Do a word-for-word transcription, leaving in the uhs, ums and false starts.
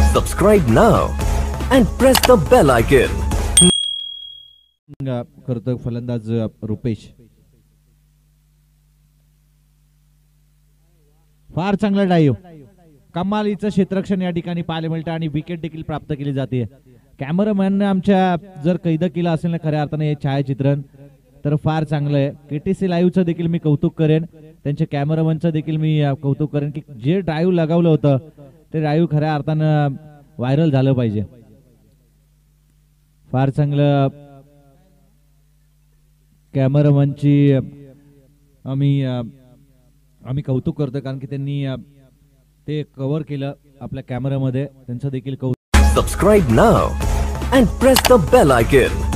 Subscribe now and press the bell icon. करतो फलंदाज रुपेश. फार चांगला डाईव्ह, कमालीचं क्षेत्ररक्षण या ठिकाणी पाहायला मिळतं आणि विकेट देखील प्राप्त केली जाते. कॅमेरामॅनने आमच्या जर कैद केलं असेल ना खऱ्या अर्थाने हे छायाचित्रण तर फार चांगलं आहे. केटीसी लाईव्हचं देखील मी कौतुक करेन, त्यांच्या कॅमेरामॅनचं देखील मी कौतुक करेन की जे ड्राईव्ह लगावलं होतं ते ड्राईव्ह खऱ्या अर्थानं व्हायरल झालं पाहिजे. फार चांगलं कॅमेरामॅनची आम्ही आम्ही कौतुक करतो कारण की त्यांनी ते कव्हर केलं आपल्या कॅमेरामध्ये, त्यांचं देखील कौतुक. Subscribe now and press the bell icon.